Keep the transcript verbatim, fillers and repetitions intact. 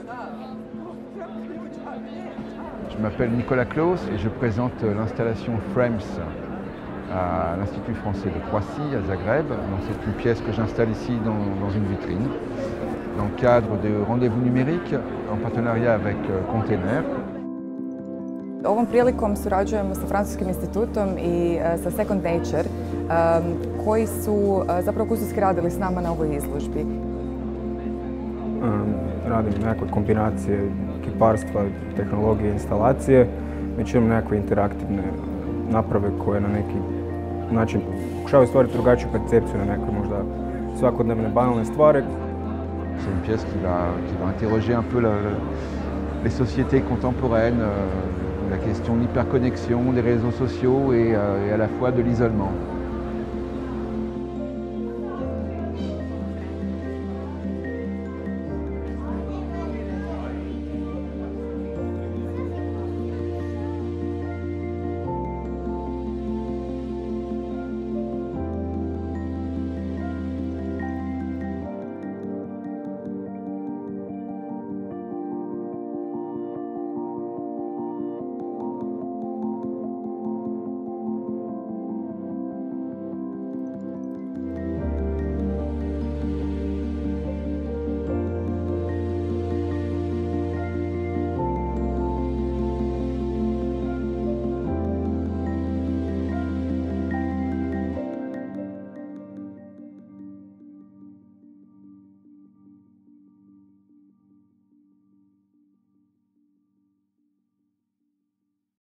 Je m'appelle Nicolas Claus et je présente l'installation Frames à l'Institut français de Croatie, à Zagreb. C'est une pièce que j'installe ici dans, dans une vitrine, dans le cadre de rendez-vous numériques en partenariat avec Container. Ovom prilikom surađujemo sa Francuskim institutom i sa Second Nature, koji su zapravo kustoski radili s nama na ovoj izložbi. Radim nekakve kombinacije kiparstva, tehnologije, instalacije. Mi činimo nekakve interaktivne naprave koje na neki način pokušavaju stvoriti drugačiju percepciju na neke možda svakodnevne banalne stvari. C'est une pièce qui va, qui va interroger un peu la, les sociétés contemporaines, euh, la question de l'hyperconnexion, des réseaux sociaux et, euh, et à la fois de l'isolement.